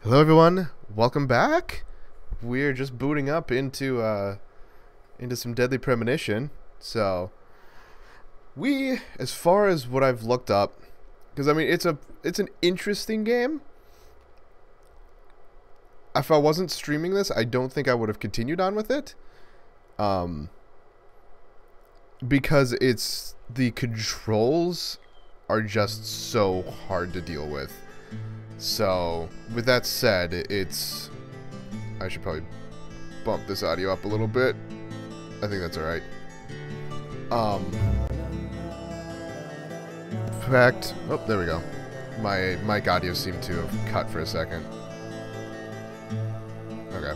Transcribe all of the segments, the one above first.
Hello everyone, welcome back. We're just booting up into some Deadly Premonition. So as far as what I've looked up, because I mean it's an interesting game. If I wasn't streaming this, I don't think I would have continued on with it. Because the controls are just so hard to deal with. So, with that said, I should probably bump this audio up a little bit. I think that's alright. In fact, oh, there we go. My mic audio seemed to have cut for a second. Okay.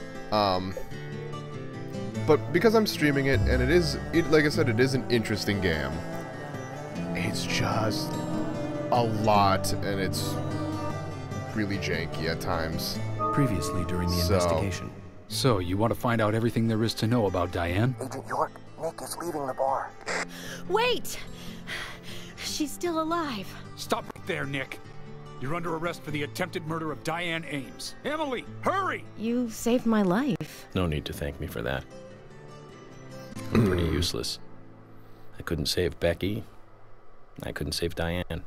But because I'm streaming it, and like I said, it is an interesting game. It's just a lot, and it's really janky at times. Previously during the investigation. So, you want to find out everything there is to know about Diane? Agent York, Nick is leaving the bar. Wait! She's still alive. Stop right there, Nick. You're under arrest for the attempted murder of Diane Ames. Emily, hurry! You saved my life. No need to thank me for that. I'm pretty useless. I couldn't save Becky. I couldn't save Diane.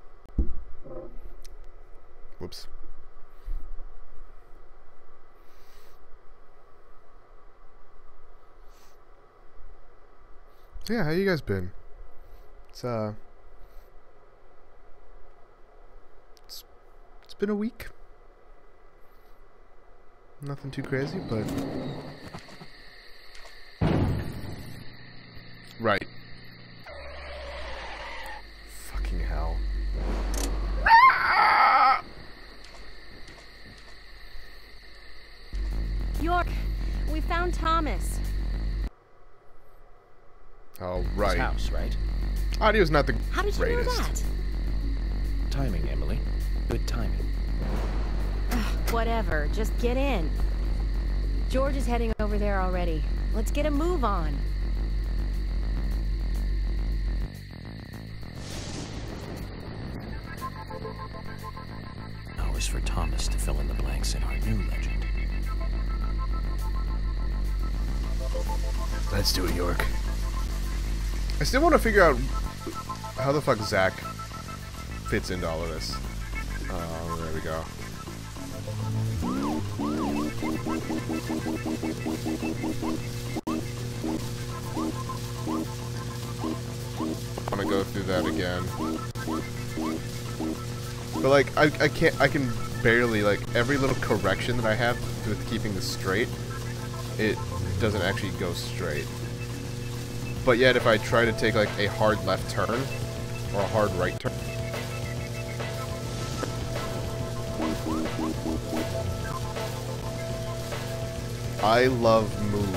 Whoops. Yeah, how you guys been? It's been a week. Nothing too crazy, but right. Fucking hell. York, we found Thomas. Oh, right. His house, right? Audio's not the How did you know greatest. that? Timing, Emily. Good timing. Whatever, just get in. George is heading over there already. Let's get a move on. Now is for Thomas to fill in the blanks in our new legend. Let's do it, York. I still want to figure out how the fuck Zach fits into all of this. There we go. I'm gonna go through that again. But like, I can barely, like, every little correction that I have with keeping this straight, it doesn't actually go straight. But yet, if I try to take like a hard left turn or a hard right turn, I love move.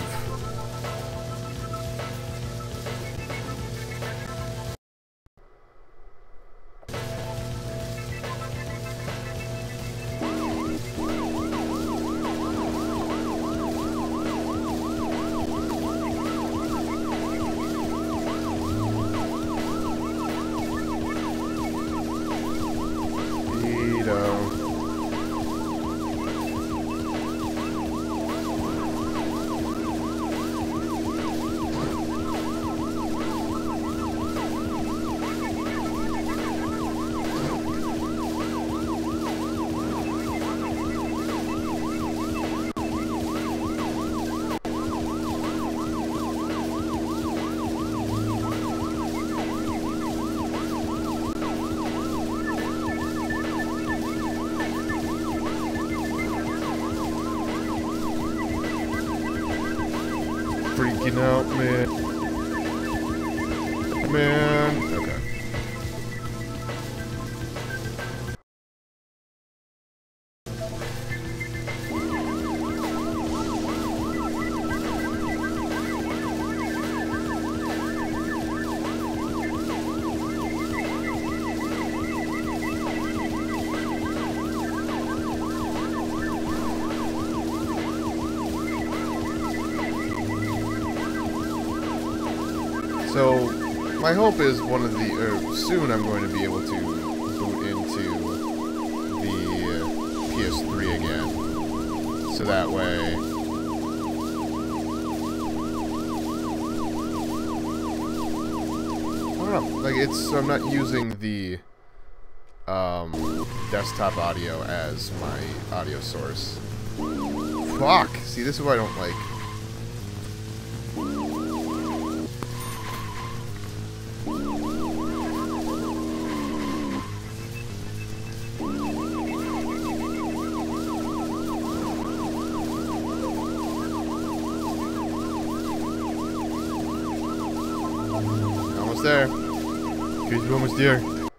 Freaking out, man. Okay. So, my hope is soon I'm going to be able to boot into the PS3 again. So that way... I don't know. Like, it's... I'm not using the... desktop audio as my audio source. Fuck! See, this is what I don't like. Almost there. He's almost there.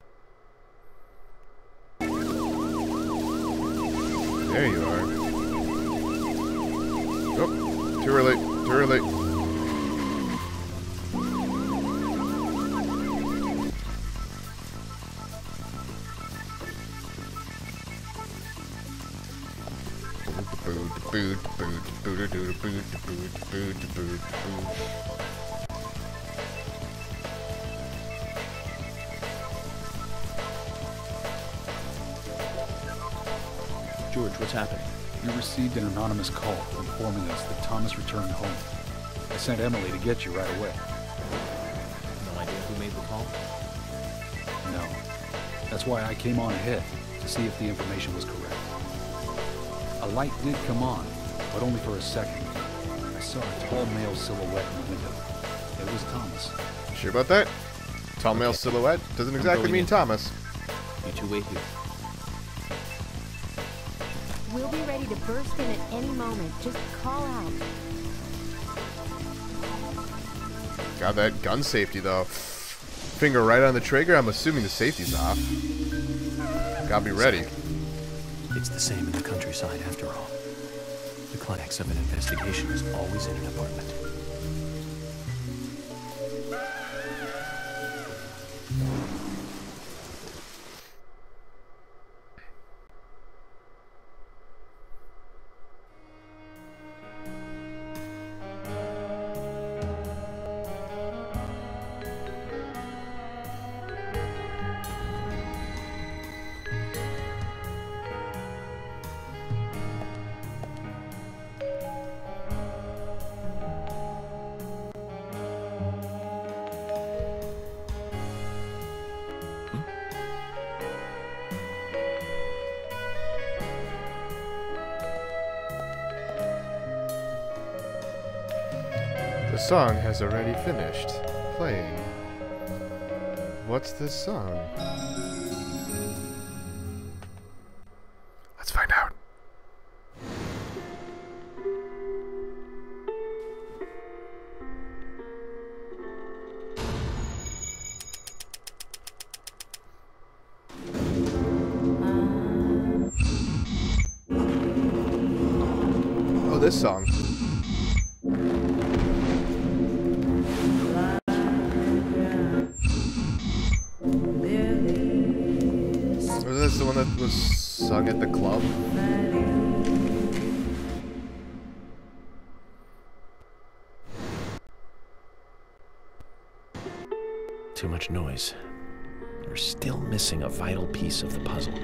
There you are. Oh, too early. Too early. George, what's happening? We received an anonymous call informing us that Thomas returned home. I sent Emily to get you right away. No idea who made the call? No. That's why I came on ahead, to see if the information was correct. A light did come on, but only for a second. I saw a tall male silhouette in the window. It was Thomas. Sure about that? Tall male silhouette doesn't exactly mean Thomas. You two wait here. We'll be ready to burst in at any moment. Just call out. Got that gun safety though. Finger right on the trigger. I'm assuming the safety's off. Gotta be ready. It's the same in the countryside after all. The climax of an investigation is always in an apartment. The song has already finished playing. What's this song? Let's find out. Oh, this song. Was this the one that was sung at the club? Too much noise. We're still missing a vital piece of the puzzle.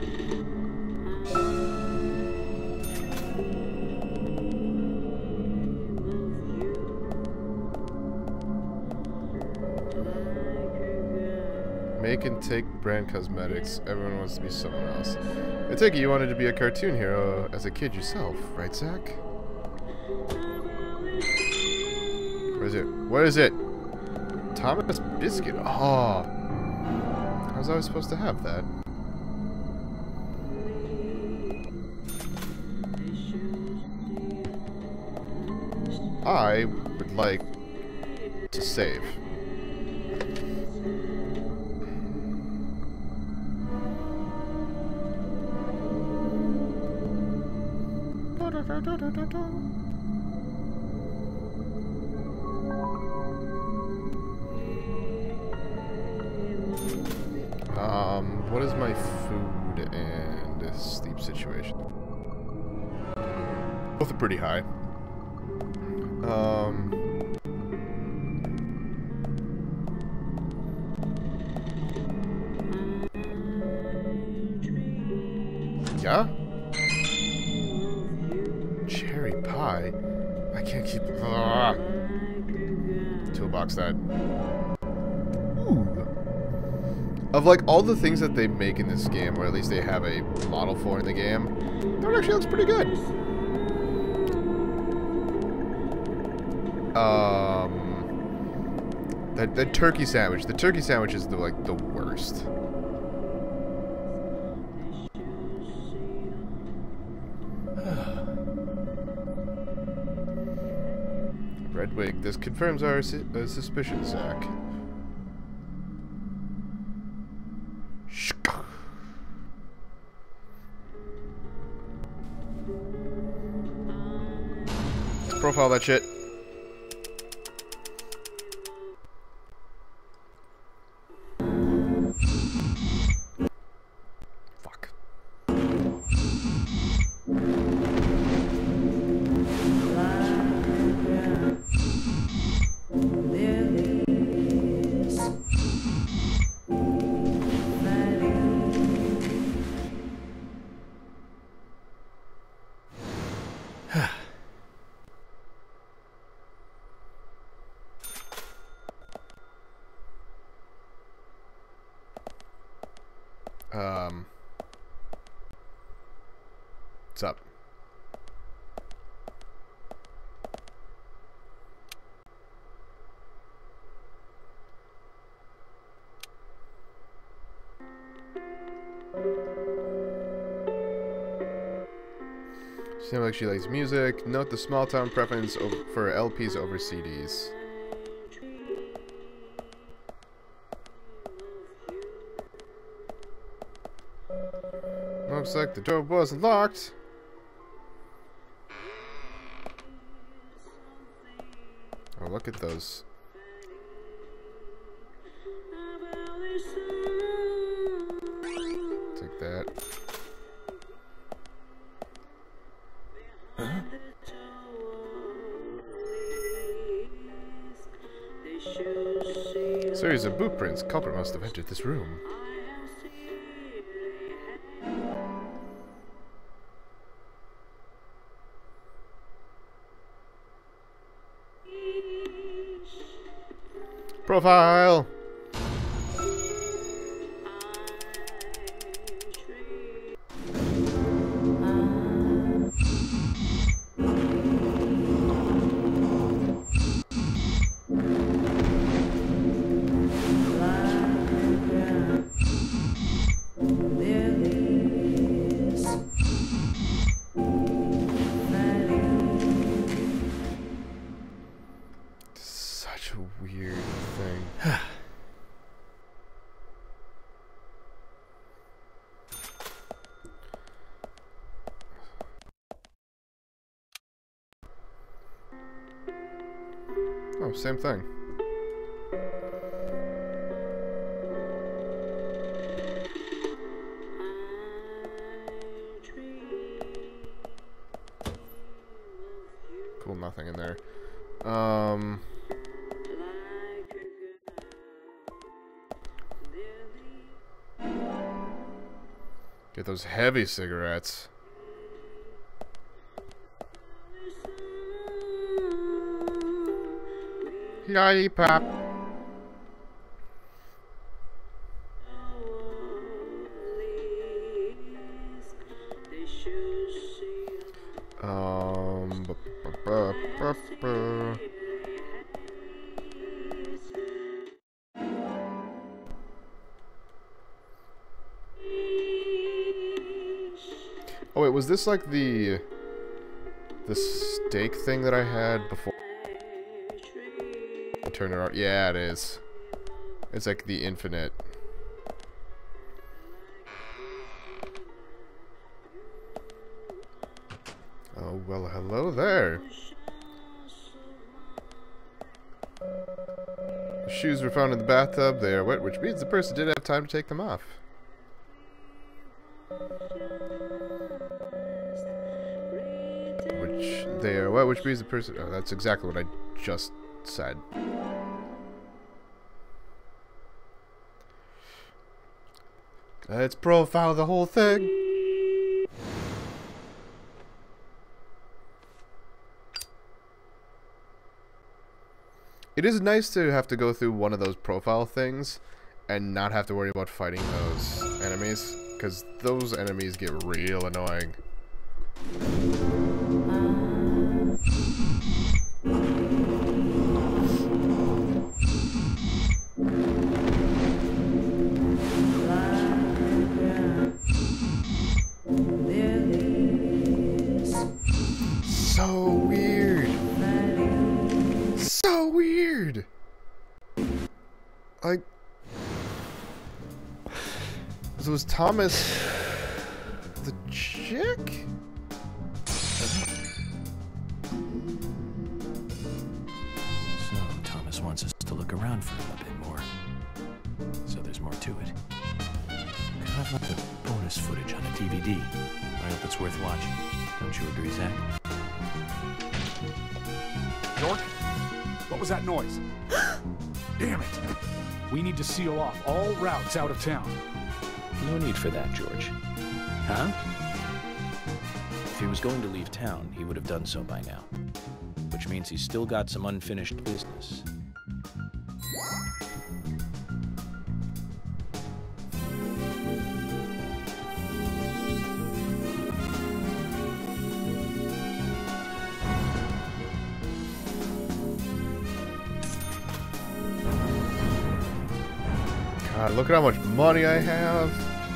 Make and take brand cosmetics. Everyone wants to be someone else. I take it you wanted to be a cartoon hero as a kid yourself, right, Zach? What is it? What is it? Thomas Biscuit. Oh. How was I supposed to have that? I would like to save. What is my food and sleep situation? Both are pretty high. Yeah? Why? I can't keep... Toolbox that. Ooh. Of like all the things that they make in this game, or at least they have a model for in the game, that one actually looks pretty good. That turkey sandwich. The turkey sandwich is the worst. Red wig. This confirms our suspicion, Zach. Let's profile that shit. Fuck. What's up? Seems like she likes music. Note the small town preference for LPs over CDs. Looks like the door wasn't locked. Oh, look at those. Take that. Huh? Series of boot prints. Culprit must have entered this room. Profile. Such a weird thing. Oh, same thing. Cool, nothing in there. Get those heavy cigarettes. Lollipop. Oh wait, was this like the steak thing that I had before? Turn it on. Yeah, it is. It's like the infinite. Oh, well, hello there. The shoes were found in the bathtub. They are wet, which means the person did have time to take them off. They are wet, which means the person... Oh, that's exactly what I just said. Let's profile the whole thing. It is nice to have to go through one of those profile things and not have to worry about fighting those enemies, because those enemies get real annoying. So weird. So weird. Like, so was Thomas the chick? So, Thomas wants us to look around for him a bit more. So there's more to it. Kind of like the bonus footage on a DVD. I hope it's worth watching. Don't you agree, Zach? York? What was that noise? Damn it! We need to seal off all routes out of town. No need for that, George. Huh? If he was going to leave town, he would have done so by now. Which means he's still got some unfinished business. God, look at how much money I have.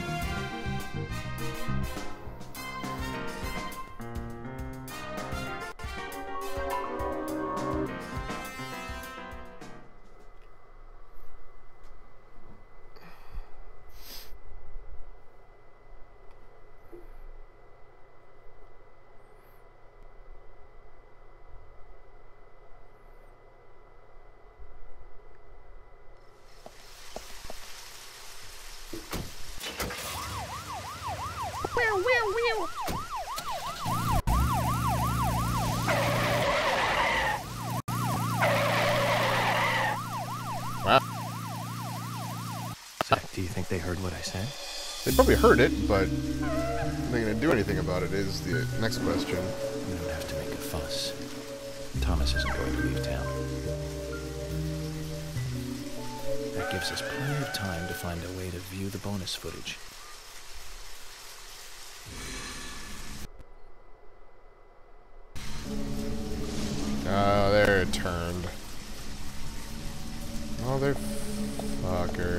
Zach, do you think they heard what I said? They probably heard it, but they're gonna do anything about it is the next question. We don't have to make a fuss. Thomas isn't going to leave town. That gives us plenty of time to find a way to view the bonus footage. Oh, there it turned. Motherfucker.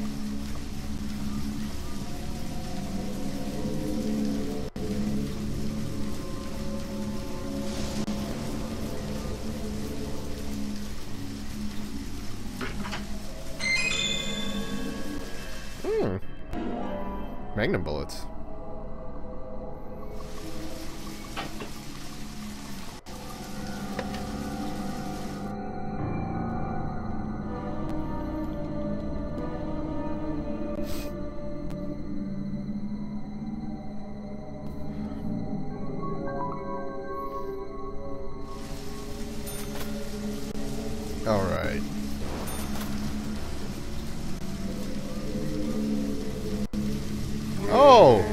Magnum bullets. All right. Oh!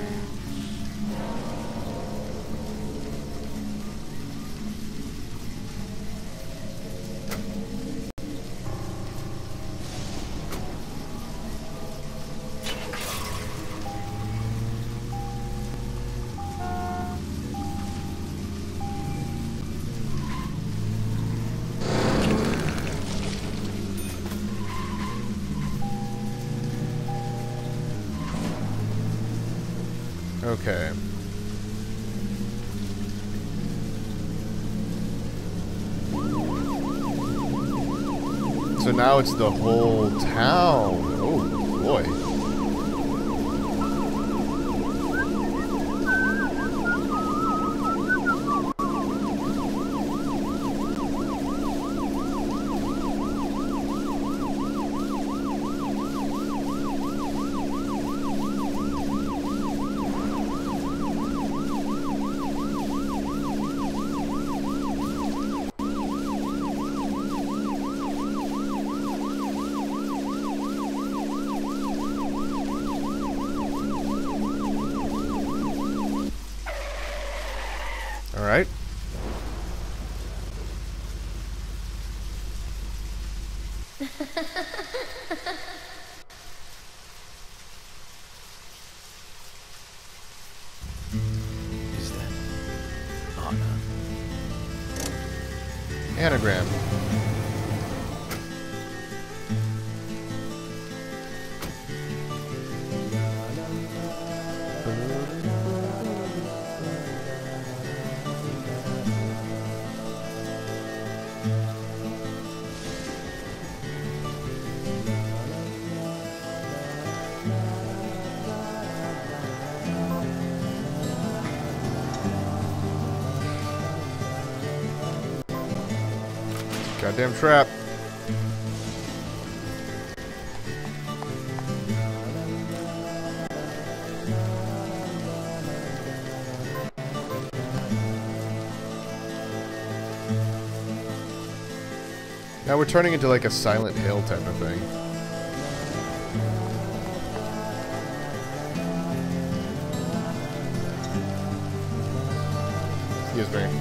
Okay. So now it's the whole town. Oh boy. All right. Anagram. Goddamn trap. Now we're turning into like a Silent Hill type of thing. Excuse me.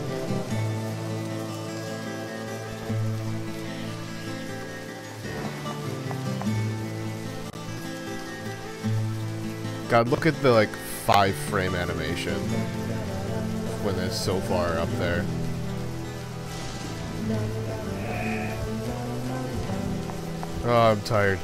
God, look at the like 5-frame animation when it's so far up there. Oh, I'm tired.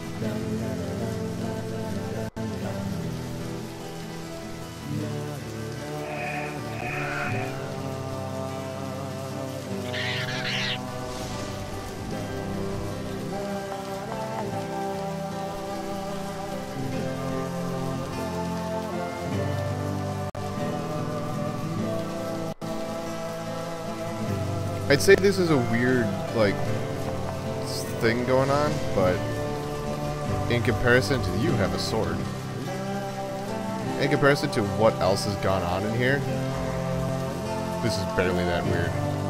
I'd say this is a weird, like, thing going on, but in comparison to you have a sword. In comparison to what else has gone on in here, this is barely that weird.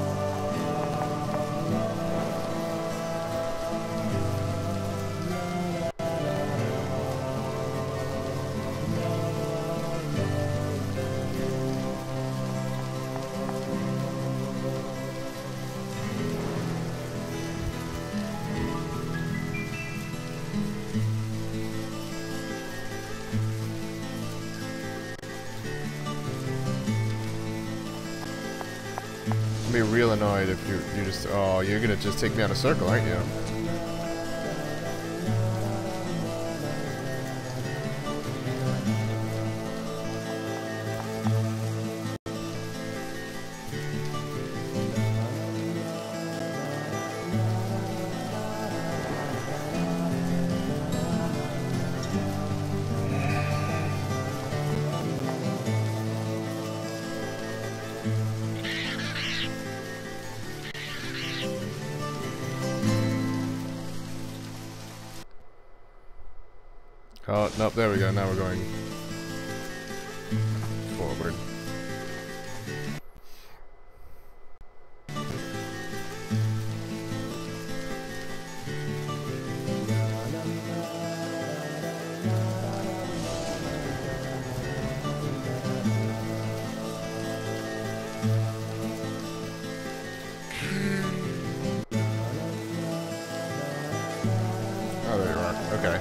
Be real annoyed if you're just, oh, you're gonna just take me on a circle, aren't you? Oh, nope, there we go. Now we're going forward. Oh, there you are. Okay.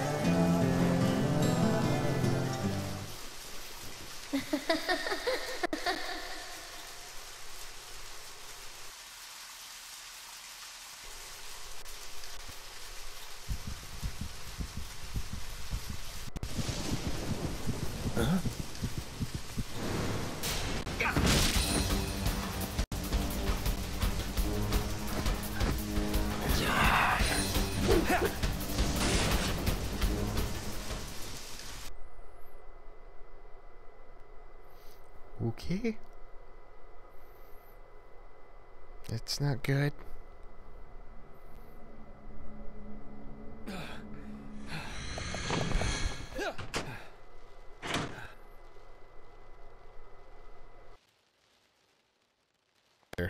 Okay. It's not good. Here.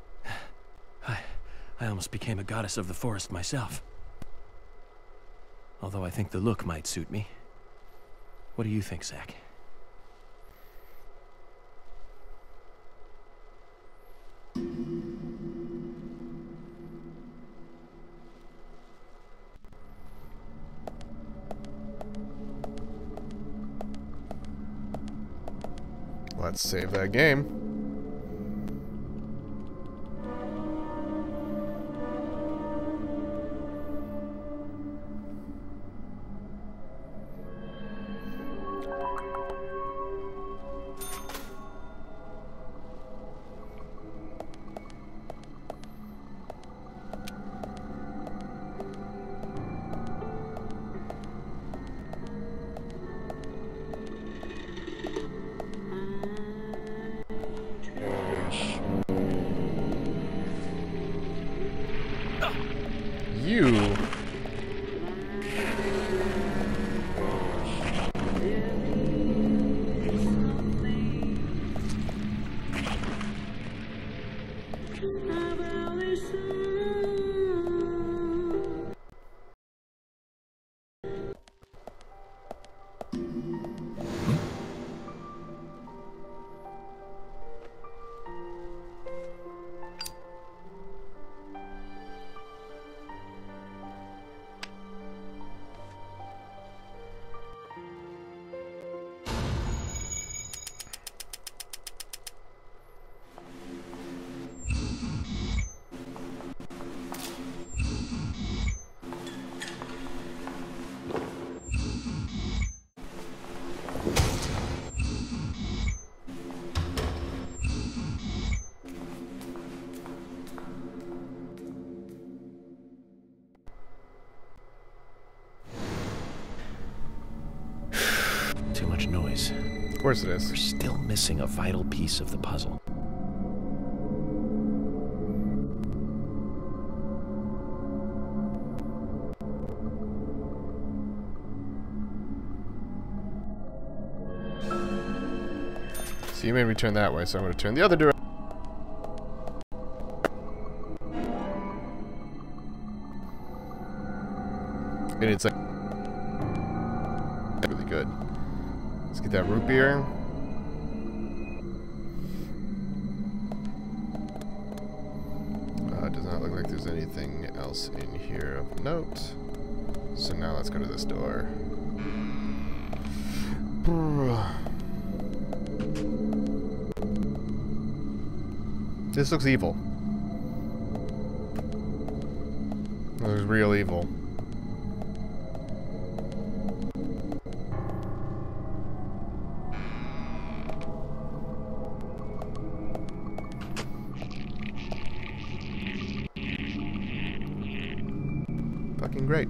I almost became a goddess of the forest myself. Although I think the look might suit me. What do you think, Zach? Let's save that game. You. Too much noise. Of course it is. We're still missing a vital piece of the puzzle. So you made me turn that way, so I'm going to turn the other direction. And it's like really good. Let's get that root beer. Does not look like there's anything else in here of note. So now let's go to this door. This looks evil. It looks real evil. Fucking great.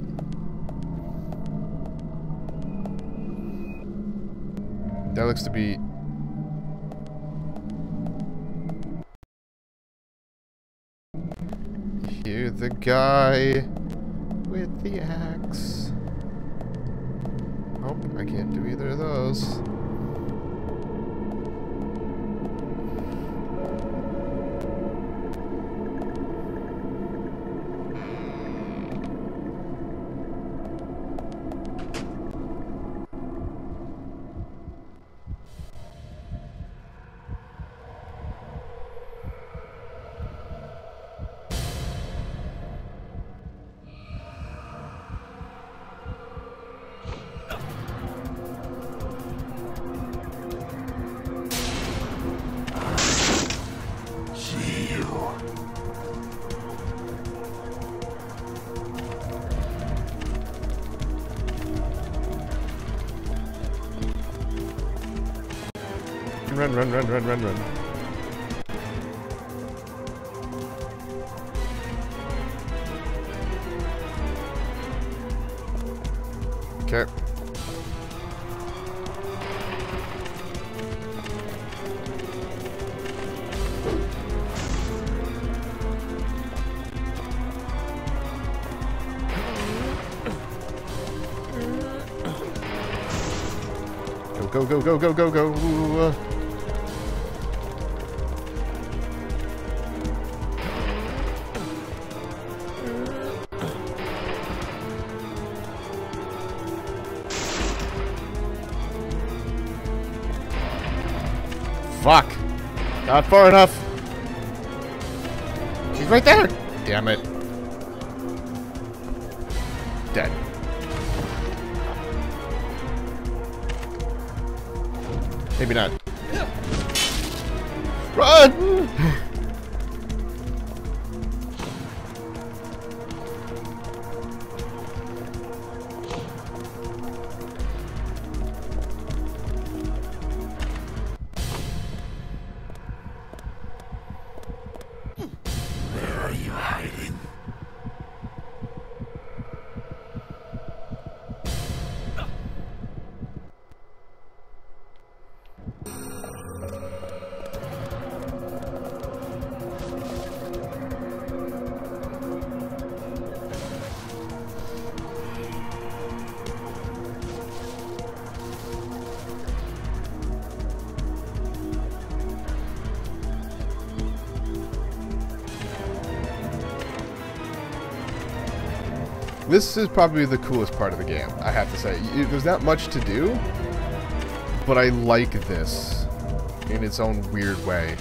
That looks to be... Hear the guy with the axe. Oh, I can't do either of those. Run, run, run, run, run, run. Okay. Go, go, go, go, go, go, go. Fuck! Not far enough! He's right there! Damn it. Dead. Maybe not. Run! Where are you hiding? This is probably the coolest part of the game, I have to say. There's not much to do, but I like this in its own weird way.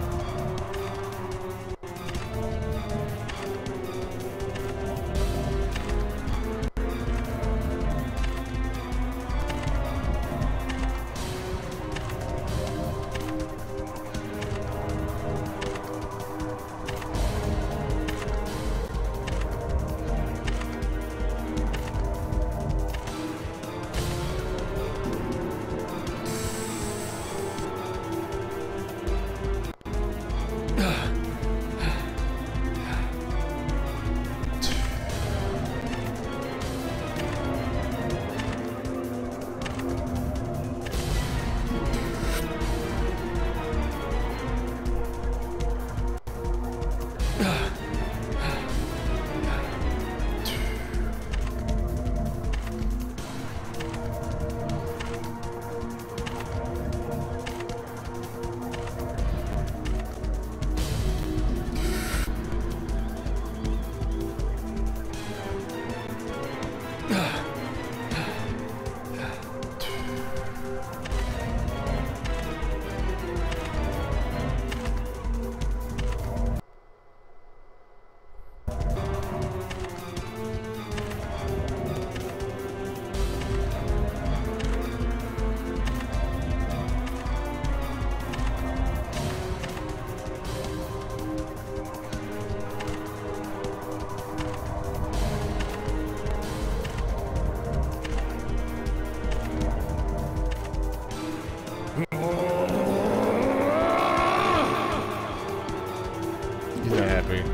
He's not happy.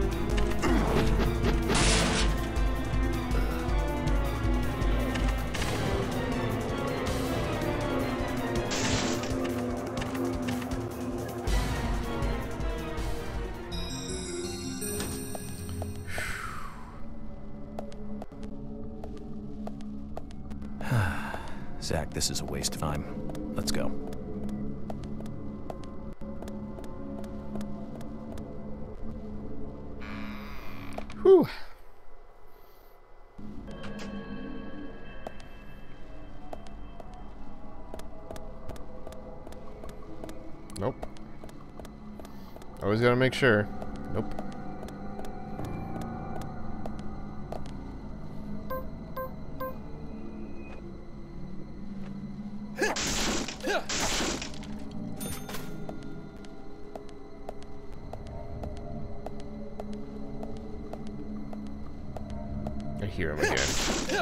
Zach, this is a waste of time. Let's go. Whew. Nope. Always gotta make sure. Nope. I hear him again.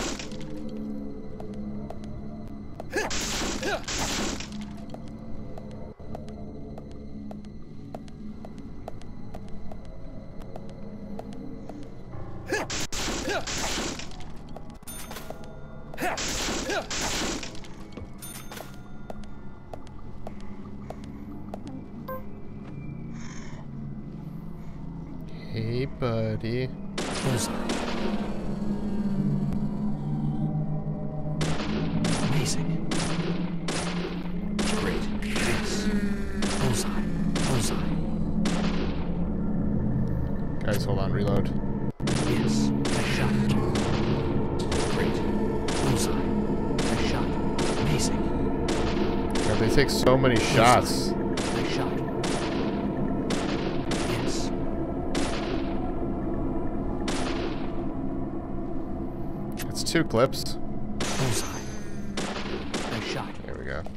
Hey, buddy. Amazing. Great. Yes. Bullseye. Bullseye. Guys, hold on, reload. Yes. I shot it. Great. Bullseye. I shot. Amazing. God, they take so many shots. That's 2 clips. Bullseye. Nice shot. There we go.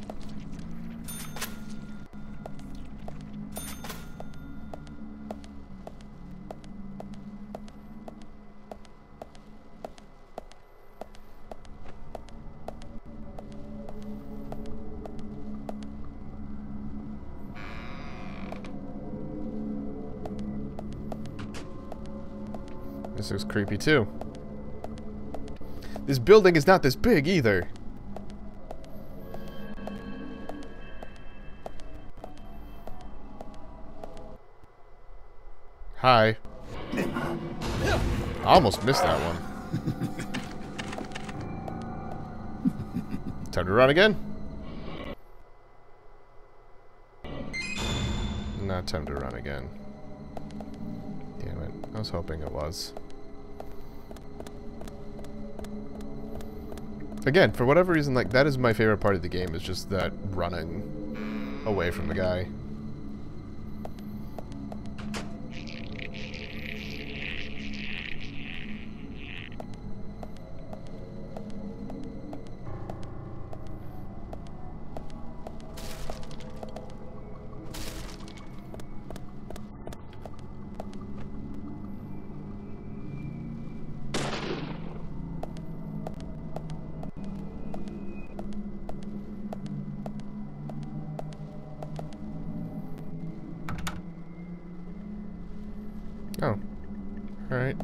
This looks creepy too. This building is not this big either. Hi. I almost missed that one. Time to run again? Not time to run again. Damn it. I was hoping it was. Again, for whatever reason, like, that is my favorite part of the game, is just that running away from the guy. Oh. Alright.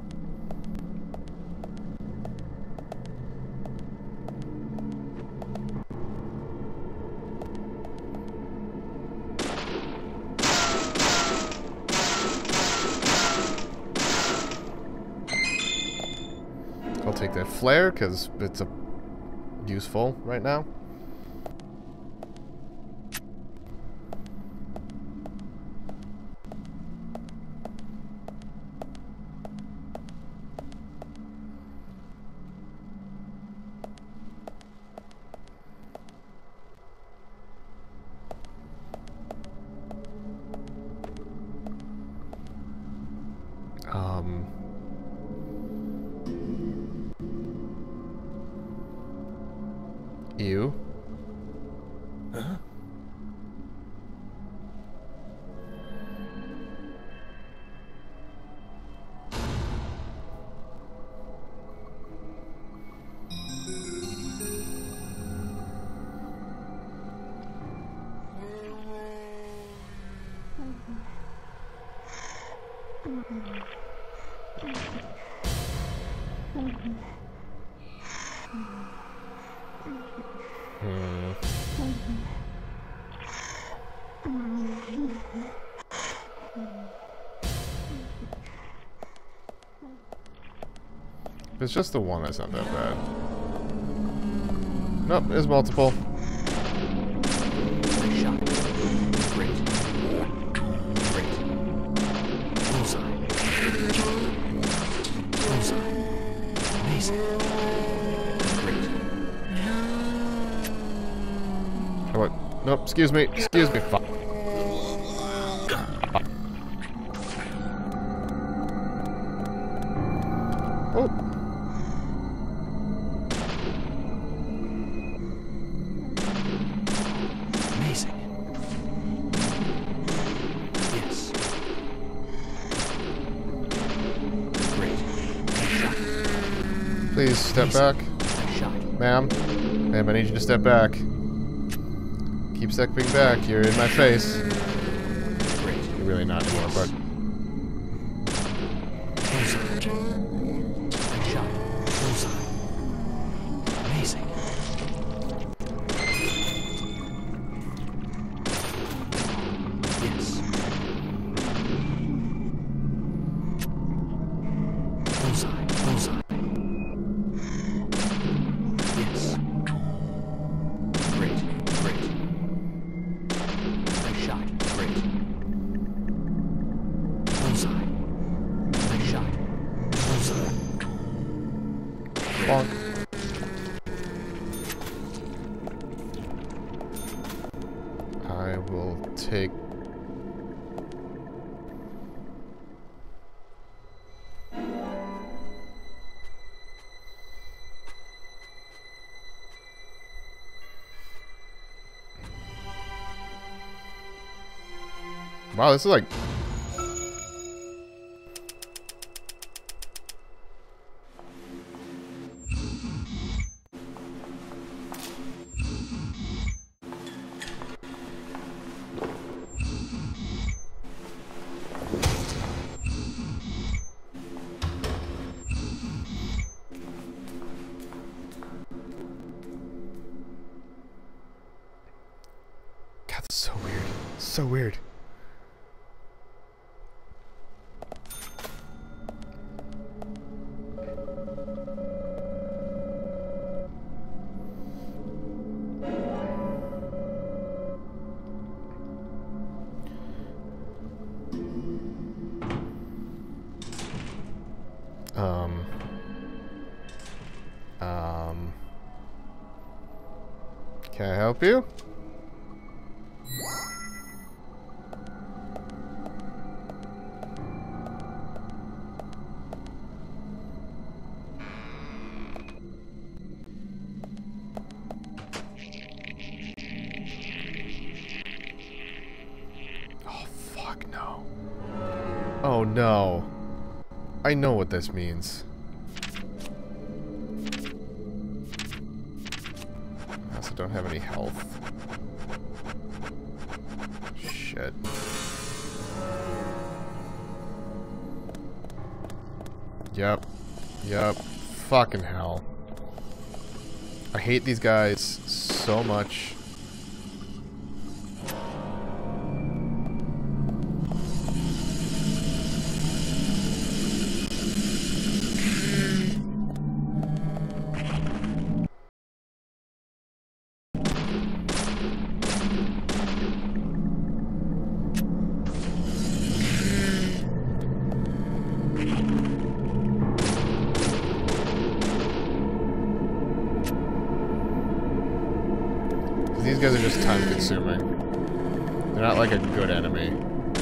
I'll take that flare, because it's useful right now. You? Huh? If it's just the one, that's not that bad. Nope, there's multiple. Nice shot. Great. Great. Bullseye. Bullseye. Amazing. Great. Oh, what? Nope, excuse me. Excuse me. Fuck. Oh. Amazing. Yes. Great. Nice shot. Please step back. Nice shot. Ma'am. Ma'am, I need you to step back. Keep stepping back. You're in my face. Great. You're really not anymore, but... Bullseye. Nice shot. Bullseye. Amazing. Yes. Bullseye. Bullseye. Yes. Great. Great. Nice shot. Great. Bullseye. Nice shot. Bullseye. Bonk. I will take... Wow, this is like... God, that's so weird. So weird. Can I help you? Oh, fuck no. Oh no. I know what this means. I also don't have any health. Shit. Yep. Yep. Fucking hell. I hate these guys so much. These guys are just time consuming. They're not like a good enemy.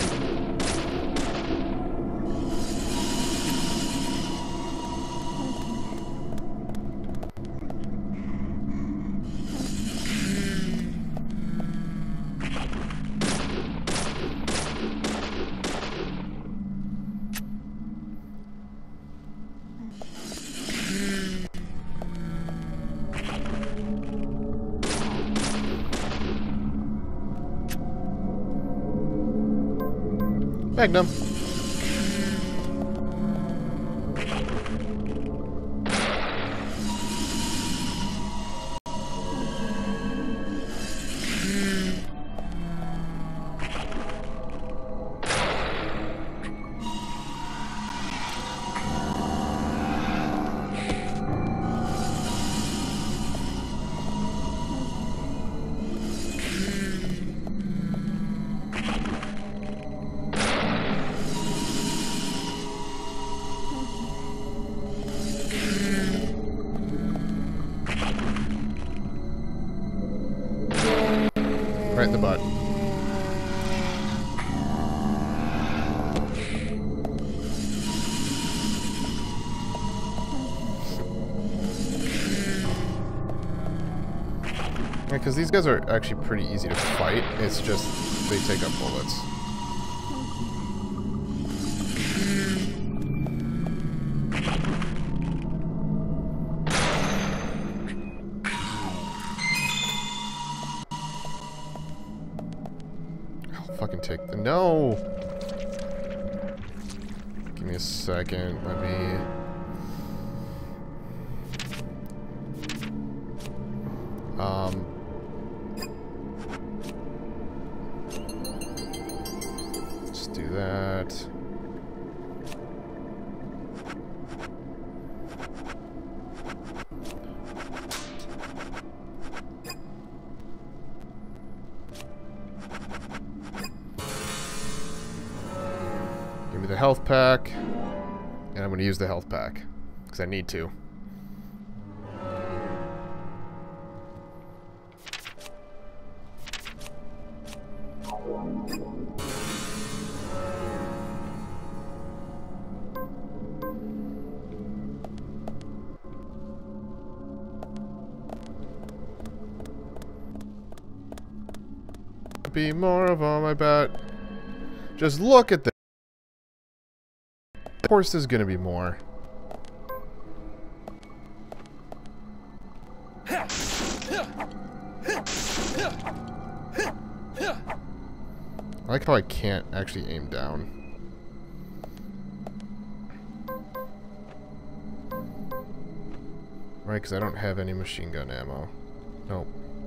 Magnum. Right in the butt. Yeah, because these guys are actually pretty easy to fight. It's just they take up bullets. Fucking take the no. Give me a second. Let me. Let's do that. Give me the health pack, and I'm going to use the health pack, because I need to. Be more of them, I bet. Just look at this. Of course there's gonna be more. I like how I can't actually aim down. Right, because I don't have any machine gun ammo. Nope.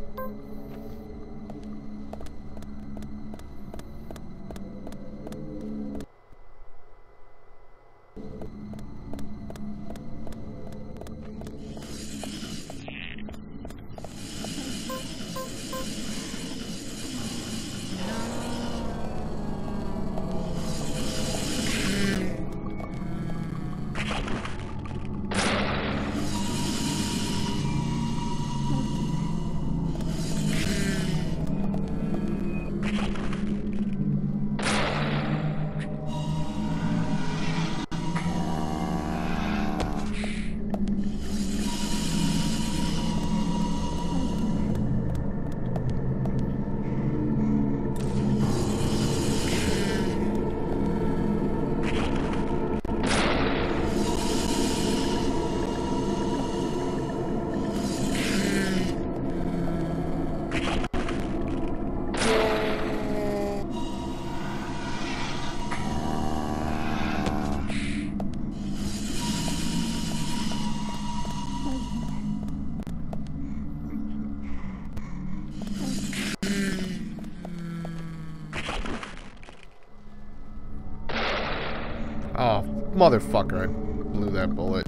Oh, motherfucker, I blew that bullet.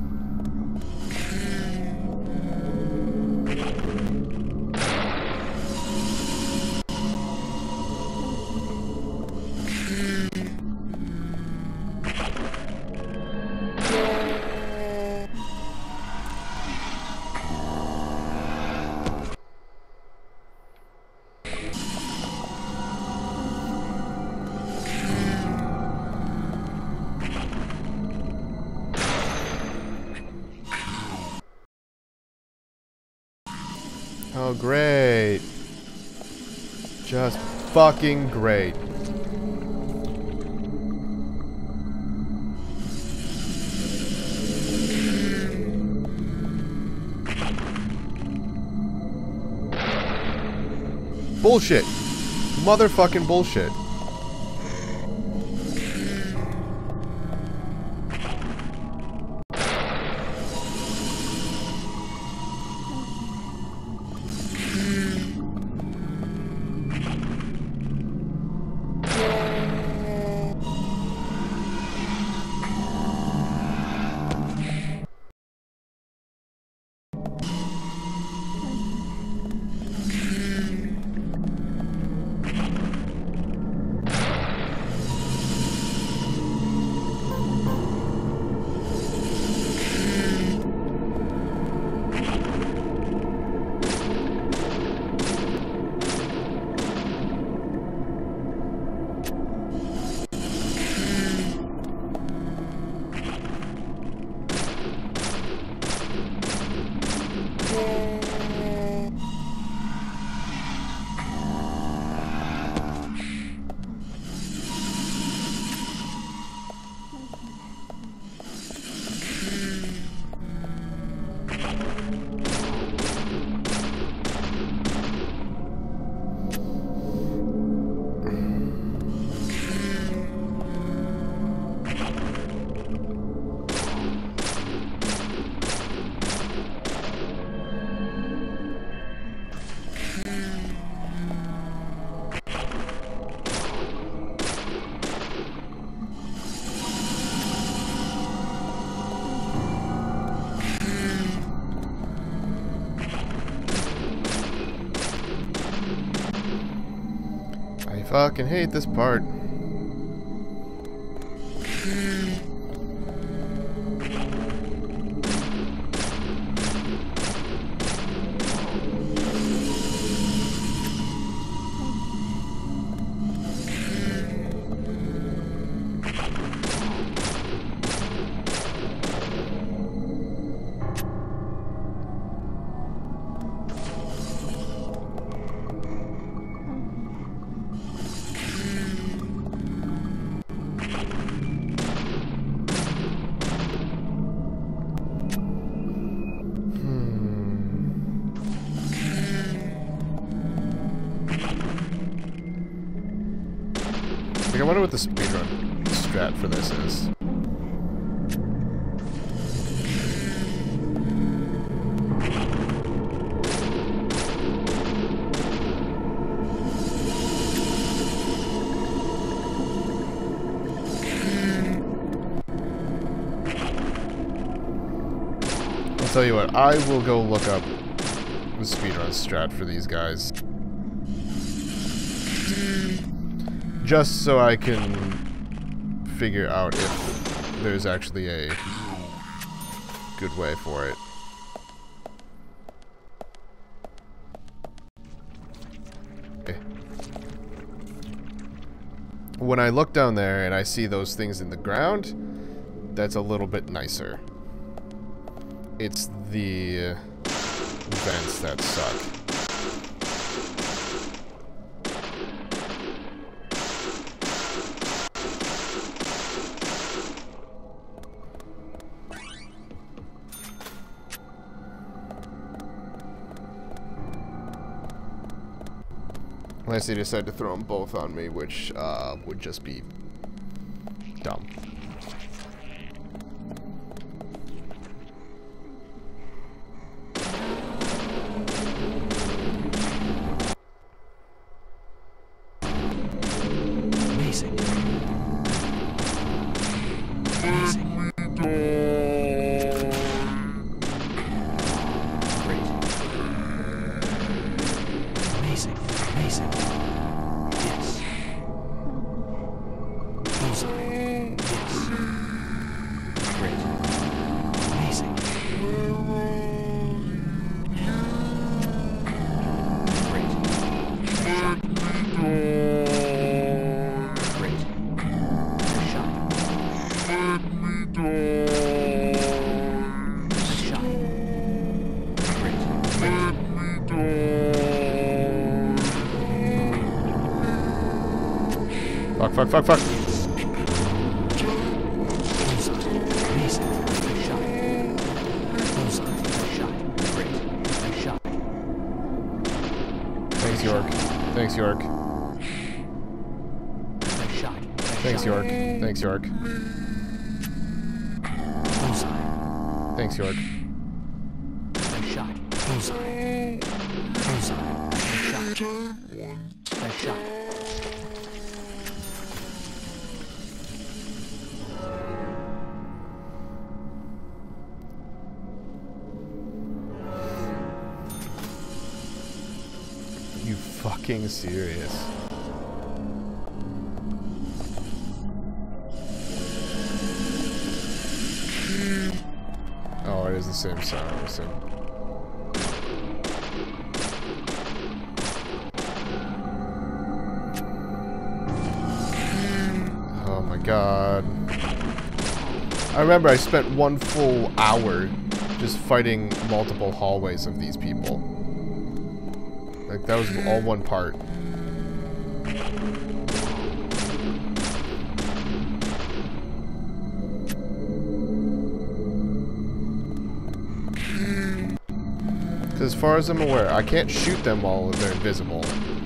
Oh, great. Just fucking great. Bullshit. Motherfucking bullshit. I fucking hate this part. wonder what the speedrun strat for this is. I'll tell you what, I will go look up the speedrun strat for these guys. Just so I can figure out if there's actually a good way for it. Okay. When I look down there and I see those things in the ground, that's a little bit nicer. It's the vents that suck. Unless they decide to throw them both on me, which would just be dumb. Amazing. Amazing. Great. Amazing. Amazing. Yes. Bullseye. Yes. Great. Amazing. Great. Shot. Great. Shot. Shot. Great. Fuck, fuck, fuck, fuck. Thanks, York. Thanks, York. Thanks, York. Thanks, York. Thanks, York. You fucking serious? Oh, it is the same sound. Same. Oh my god. I remember I spent one full hour just fighting multiple hallways of these people. Like, that was all one part. As far as I'm aware, I can't shoot them while they're invisible.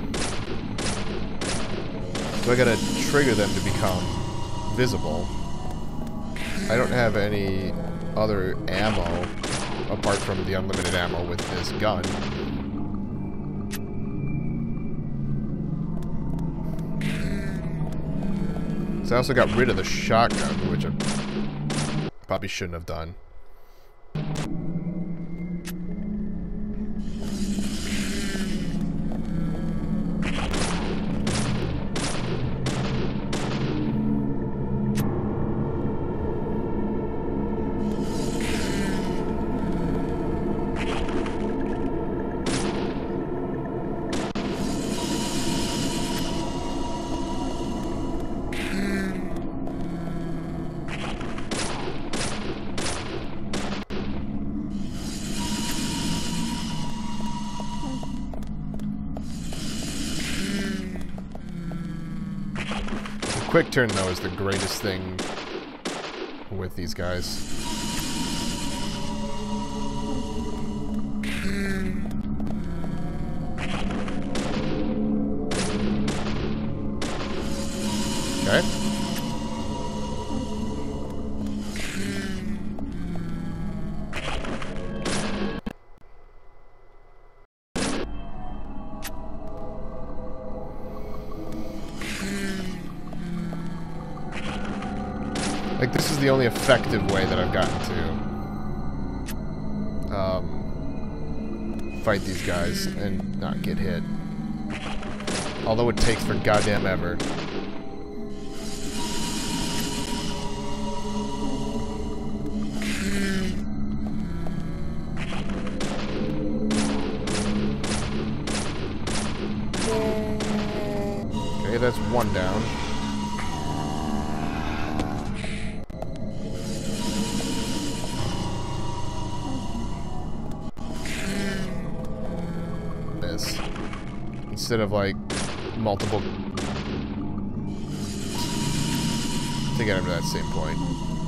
So I gotta trigger them to become visible. I don't have any other ammo apart from the unlimited ammo with this gun. So I also got rid of the shotgun, which I probably shouldn't have done. Quick turn, though, is the greatest thing with these guys. Okay. the only effective way that I've gotten to fight these guys and not get hit. Although it takes for goddamn ever. Okay, that's one down. Miss. Instead of like multiple to get him to that same point.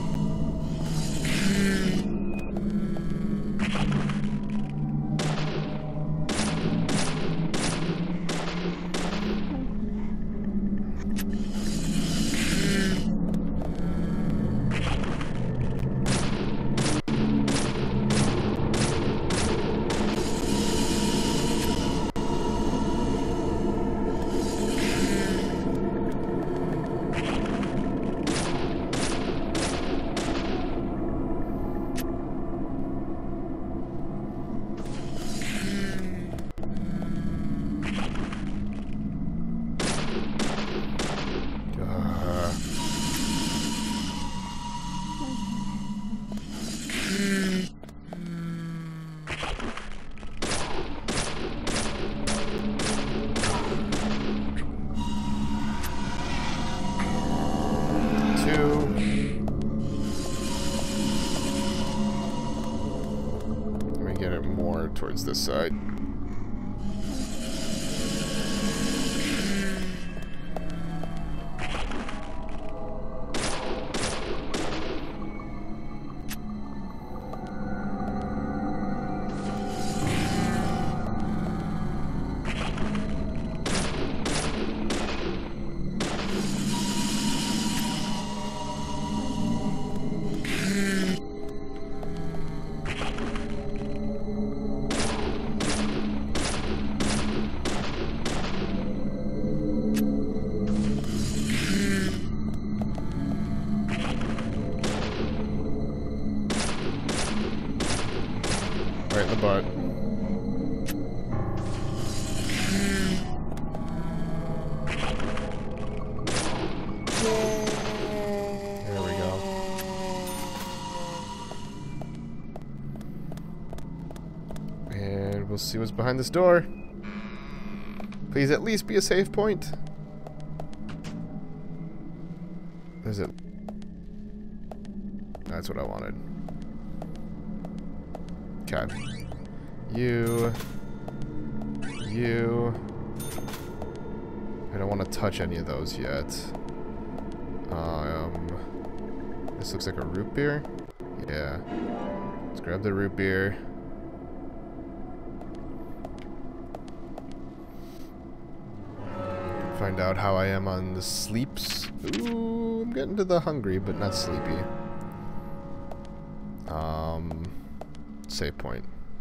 Towards this side. Right in the butt. There we go. And we'll see what's behind this door. Please at least be a safe point. Is it? That's what I wanted. Okay. You. I don't want to touch any of those yet. This looks like a root beer. Yeah. Let's grab the root beer. Find out how I am on the sleeps. Ooh, I'm getting to the hungry, but not sleepy. Save point.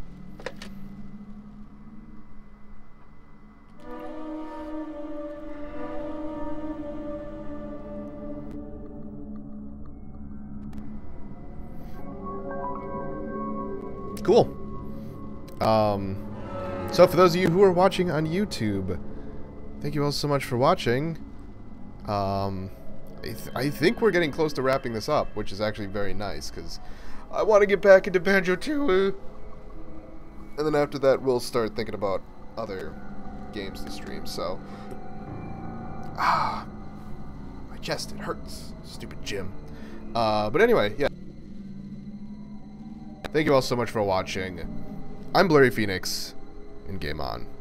Cool. So for those of you who are watching on YouTube, thank you all so much for watching. I think we're getting close to wrapping this up, which is actually very nice, because I want to get back into Banjo-Tooie. And then after that, we'll start thinking about other games to stream, so... my chest, it hurts. Stupid gym. But anyway, yeah. Thank you all so much for watching. I'm Blurry Phoenix, and game on.